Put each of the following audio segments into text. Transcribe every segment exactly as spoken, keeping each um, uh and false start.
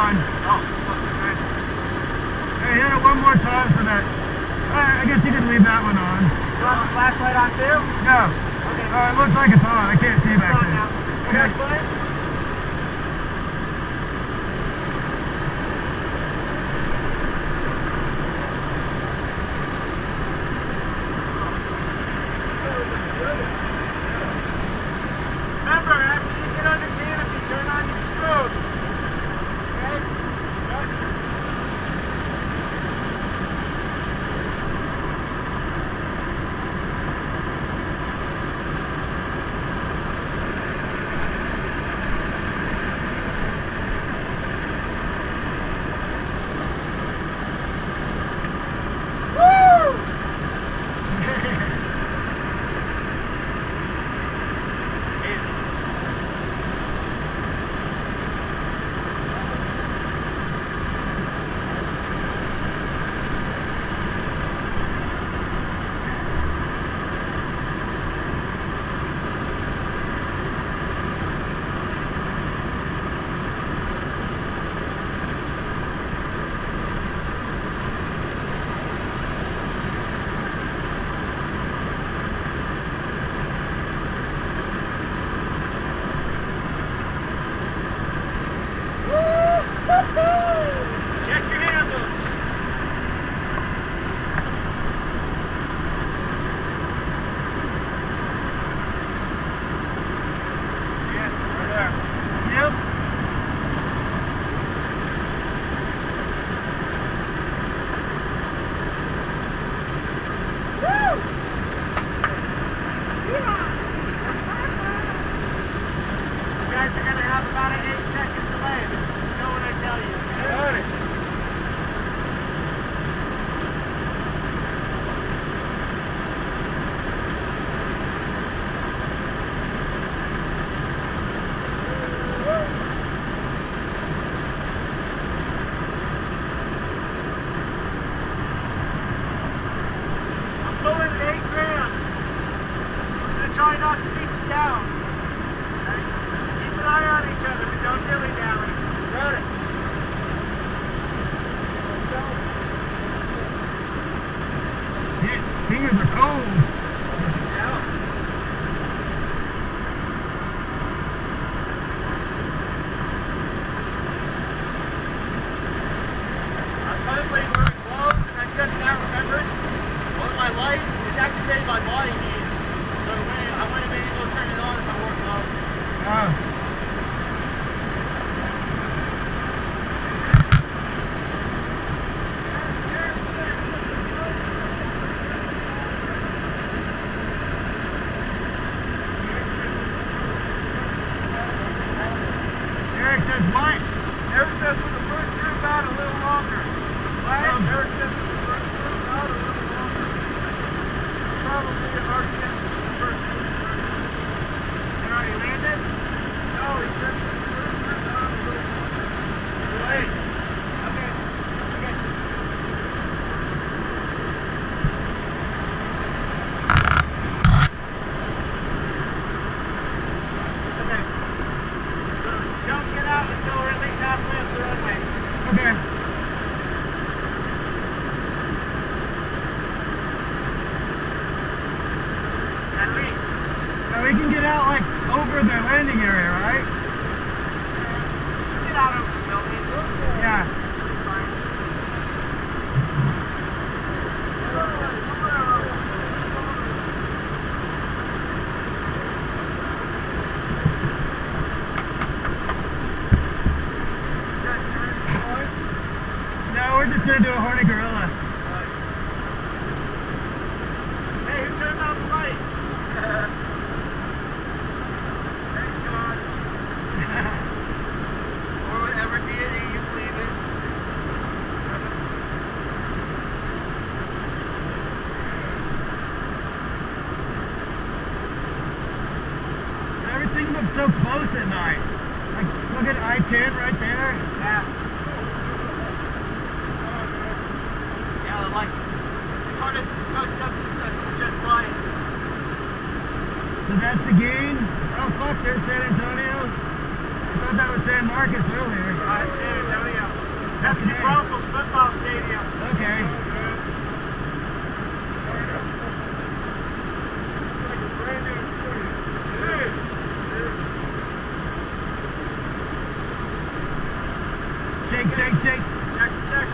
on. Oh, okay. Hey, hit it one more time so that... Uh, I guess you can leave that one on. You want the flashlight on too? No. Okay. Uh, it looks like it's on. I can't see It's back on there. now. Okay. Okay. Remember, after you get under canopy, turn on your strobes. Okay? Gotcha. Check your handles. Yeah, right there. Yep. Woo! Yeah. You guys are going to have about an eight second delay, but just know what I tell you. Got it. I'm pulling at eight grand. I'm going to try not to beat you down. Okay? Keep an eye on each other, but don't dilly-dally. Got it. Yeah, fingers are cold. Yeah. I was contemplating wearing gloves, and I just now remembered one of my lights is activated by body heat. So I wouldn't I wouldn't have been able to turn it on if I wore gloves. Oh. Eric says what? Eric says with the first group out a little longer. Right? Um, Eric says with the first group out a little longer. Probably hard to get the first group started. You already landed? No, he said with the first group out a little longer. Wait. Okay. I got you. Okay. So don't get out until we're at least halfway up the runway. Okay. At least. Now we can get out like over the landing area, right? Get out over the building. Yeah. Should be fine. You guys turn some points? No, we're just gonna do a horny gorilla. Nice. Hey, who turned on the light? Thanks, God. Or whatever deity you believe in. Everything looks so close at night. Like, look at I ten right there. Yeah. Yeah, like, it's hard to, it's hard to tell it's just lights. So that's the gain. Oh fuck, there's San Antonio. I thought that was San Marcos earlier. Alright, San Antonio. That's the Broncos football stadium. Okay. Shake, shake, shake. Check, check.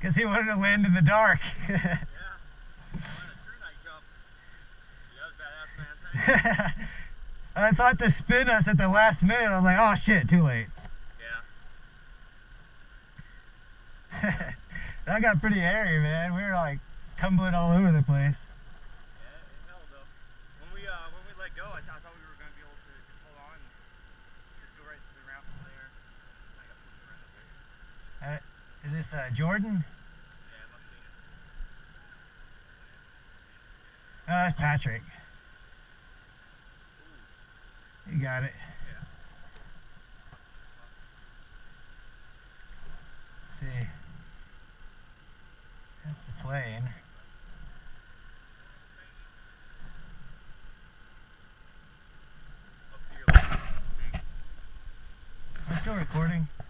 Because he wanted to land in the dark. Yeah. I wanted a true night jump. Yeah, that was badass, man. Thank you. I thought to spin us at the last minute. I was like, oh shit, too late. Yeah. That got pretty hairy, man. We were like tumbling all over the place. Yeah, it held though. When we uh when we let go, I, th I thought we were gonna be able to just hold on and just go right to the ramp from there. I got pushed around up there. Uh, is this uh, Jordan? Yeah, it must be. Oh, that's Patrick. Ooh. You got it. Yeah. Let's see. That's the plane. Up to your left. I'm still recording.